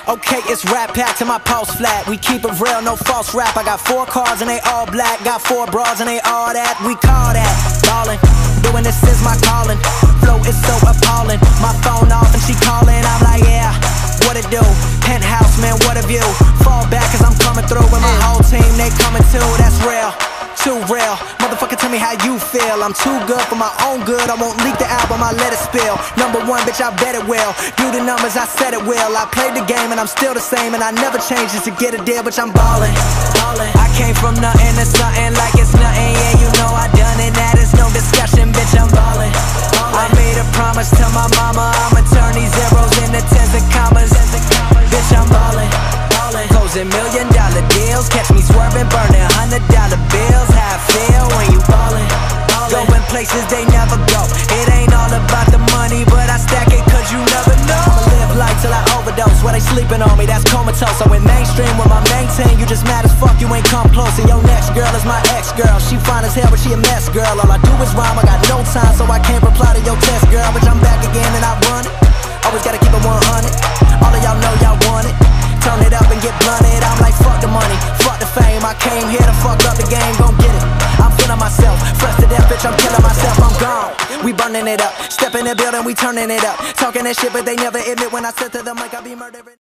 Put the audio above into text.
Okay, it's Rat Pack to my pulse flat. We keep it real, no false rap. I got 4 cars and they all black. Got 4 bras and they all that. We call that ballin'. Doing this is my calling. Flow is so appalling. My phone off and she calling. I'm like, yeah, what it do? Penthouse, man, what a view. Fall back cause I'm coming through with my whole team. They coming too, that's real. Too real, motherfucker, tell me how you feel. I'm too good for my own good. I won't leak the album, I let it spill. #1, bitch, I bet it will. Do the numbers, I said it will. I played the game and I'm still the same, and I never changed just to get a deal, bitch, I'm ballin'. I came from nothing to something like it's nothing. Yeah, you know I done it, that is no discussion, bitch, I'm ballin'. I made a promise to my mama, I'ma turn these zeros into tens and commas. Bitch, I'm ballin'. Closing $1 million deals, catch me swerving, burning $100 bills. How I feel when you ballin'. Going places they never go. It ain't all about the money, but I stack it cause you never know. I'ma live life till I overdose. While they sleeping on me, that's comatose. I went mainstream with my main team. You just mad as fuck, you ain't come close. And your next girl is my ex-girl. She fine as hell, but she a mess, girl. All I do is rhyme, I got no time, so I can't reply to your test, girl. But I'm back again and I run it. Always gotta keep it 100. All of y'all know y'all want it. Turn it up and get blunted. I'm like, fuck the money, fuck the fame. I came here to fuck up the game, gon' get it. I'm feeling myself, fresh to death, bitch, I'm killing myself, I'm gone. We burning it up, step in the building, we turning it up. Talking that shit, but they never admit when I said to them like I be murdering.